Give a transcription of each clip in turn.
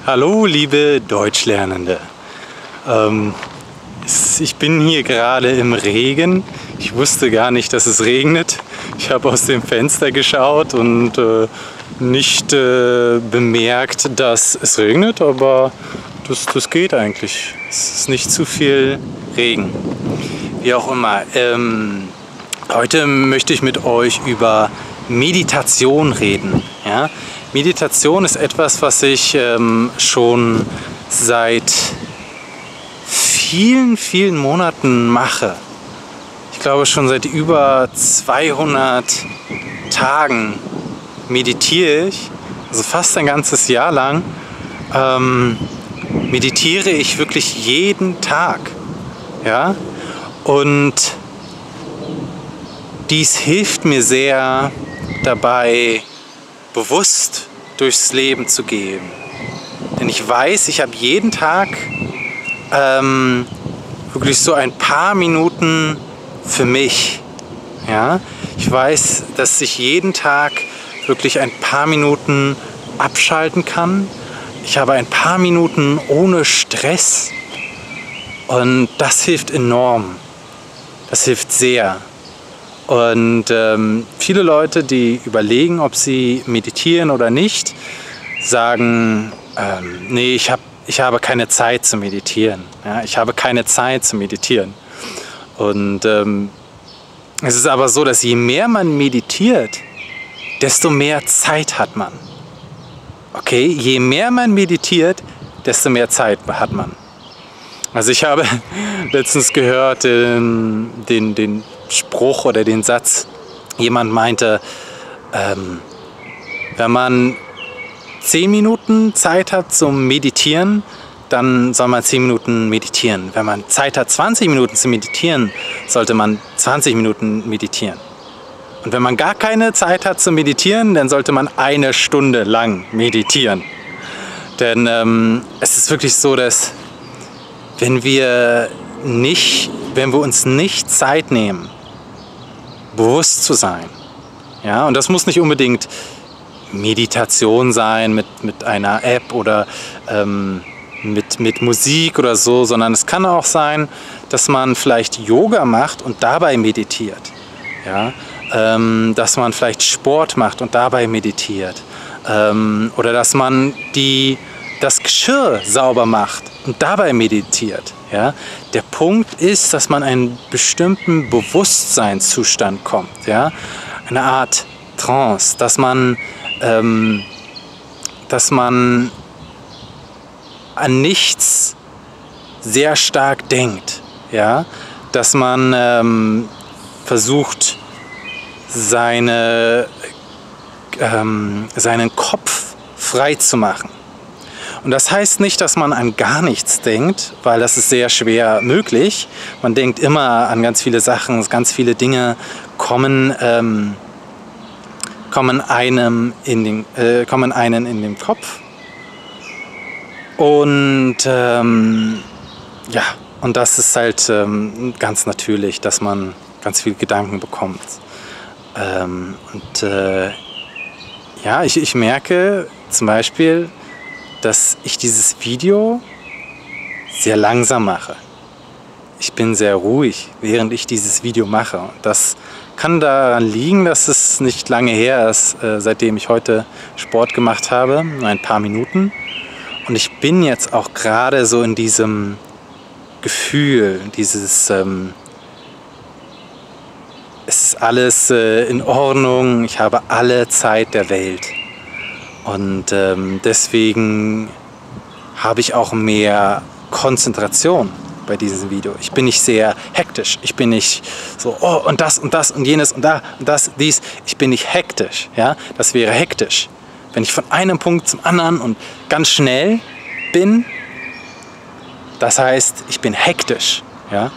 Hallo liebe Deutschlernende. Ich bin hier gerade im Regen. Ich wusste gar nicht, dass es regnet. Ich habe aus dem Fenster geschaut und nicht bemerkt, dass es regnet, aber das geht eigentlich. Es ist nicht zu viel Regen. Wie auch immer. Heute möchte ich mit euch über Meditation reden. Ja? Meditation ist etwas, was ich schon seit vielen Monaten mache. Ich glaube schon seit über 200 Tagen meditiere ich, also fast ein ganzes Jahr lang meditiere ich wirklich jeden Tag. Ja? Und dies hilft mir sehr dabei, bewusst durchs Leben zu gehen. Denn ich weiß, ich habe jeden Tag wirklich so ein paar Minuten für mich. Ja? Ich weiß, dass ich jeden Tag wirklich ein paar Minuten abschalten kann. Ich habe ein paar Minuten ohne Stress und das hilft enorm. Das hilft sehr. Und viele Leute, die überlegen, ob sie meditieren oder nicht, sagen, nee, ich habe keine Zeit zu meditieren. Ja, ich habe keine Zeit zu meditieren. Und es ist aber so, dass je mehr man meditiert, desto mehr Zeit hat man. Okay, je mehr man meditiert, desto mehr Zeit hat man. Also ich habe letztens gehört den Spruch oder den Satz, jemand meinte, wenn man 10 Minuten Zeit hat zum Meditieren, dann soll man 10 Minuten meditieren. Wenn man Zeit hat, 20 Minuten zu meditieren, sollte man 20 Minuten meditieren. Und wenn man gar keine Zeit hat zu meditieren, dann sollte man 1 Stunde lang meditieren. Denn es ist wirklich so, dass wenn wir uns nicht Zeit nehmen, bewusst zu sein, ja, und das muss nicht unbedingt Meditation sein mit einer App oder mit Musik oder so, sondern es kann auch sein, dass man vielleicht Yoga macht und dabei meditiert. Ja? Dass man vielleicht Sport macht und dabei meditiert. Oder dass man das Geschirr sauber macht und dabei meditiert. Ja? Der Punkt ist, dass man in einen bestimmten Bewusstseinszustand kommt. Ja? Eine Art Trance, dass man an nichts sehr stark denkt. Ja? Dass man versucht, seinen Kopf frei zu machen. Und das heißt nicht, dass man an gar nichts denkt, weil das ist sehr schwer möglich. Man denkt immer an ganz viele Sachen, ganz viele Dinge kommen einem in den Kopf. Und ja, und das ist halt ganz natürlich, dass man ganz viele Gedanken bekommt. Ja, ich merke zum Beispiel, dass ich dieses Video sehr langsam mache. Ich bin sehr ruhig, während ich dieses Video mache. Das kann daran liegen, dass es nicht lange her ist, seitdem ich heute Sport gemacht habe, nur ein paar Minuten. Und ich bin jetzt auch gerade so in diesem Gefühl, es ist alles in Ordnung, ich habe alle Zeit der Welt. Und deswegen habe ich auch mehr Konzentration bei diesem Video. Ich bin nicht sehr hektisch. Ich bin nicht so, oh, und das und jenes und da und das, dies. Ich bin nicht hektisch. Ja? Das wäre hektisch. Wenn ich von einem Punkt zum anderen und ganz schnell bin, das heißt, ich bin hektisch. Ja?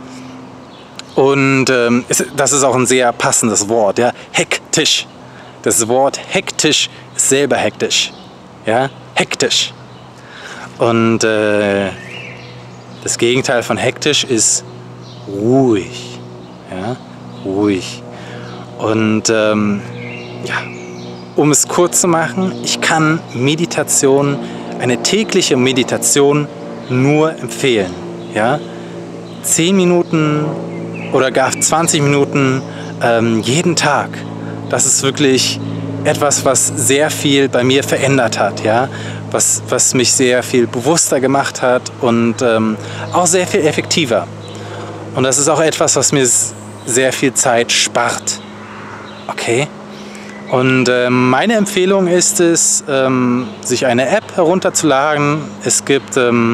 Und das ist auch ein sehr passendes Wort. Ja? Hektisch. Das Wort hektisch ist selber hektisch. Ja? Hektisch. Und das Gegenteil von hektisch ist ruhig. Ja? Ruhig. Und ja, um es kurz zu machen, ich kann Meditation eine tägliche Meditation nur empfehlen. Ja? 10 Minuten oder gar 20 Minuten jeden Tag. Das ist wirklich etwas, was sehr viel bei mir verändert hat. Ja? Was mich sehr viel bewusster gemacht hat und auch sehr viel effektiver. Und das ist auch etwas, was mir sehr viel Zeit spart. Okay? Und meine Empfehlung ist es, sich eine App herunterzuladen. Es gibt,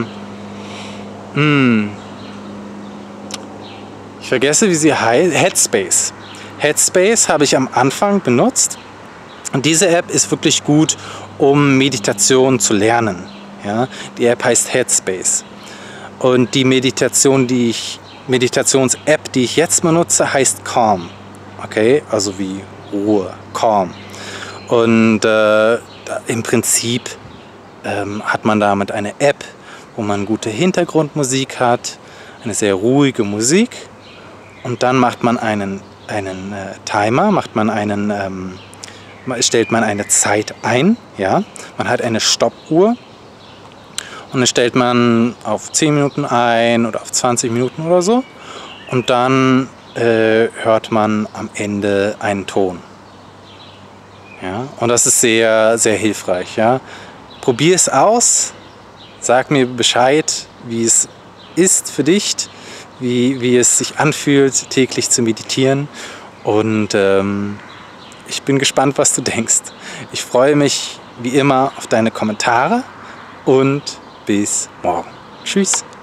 ich vergesse, wie sie heißt, Headspace. Headspace habe ich am Anfang benutzt. Und diese App ist wirklich gut, um Meditation zu lernen. Ja? Die App heißt Headspace. Und die Meditations-App, die ich jetzt benutze, heißt Calm. Okay, also wie Ruhe, Calm. Und im Prinzip hat man damit eine App, wo man gute Hintergrundmusik hat, eine sehr ruhige Musik. Und dann macht man einen Timer, stellt man eine Zeit ein. Ja? Man hat eine Stoppuhr. Und dann stellt man auf 10 Minuten ein oder auf 20 Minuten oder so. Und dann hört man am Ende einen Ton. Ja? Und das ist sehr, sehr hilfreich. Ja? Probier es aus. Sag mir Bescheid, wie es ist für dich, wie es sich anfühlt, täglich zu meditieren. Und ich bin gespannt, was du denkst. Ich freue mich wie immer auf deine Kommentare und bis morgen. Tschüss.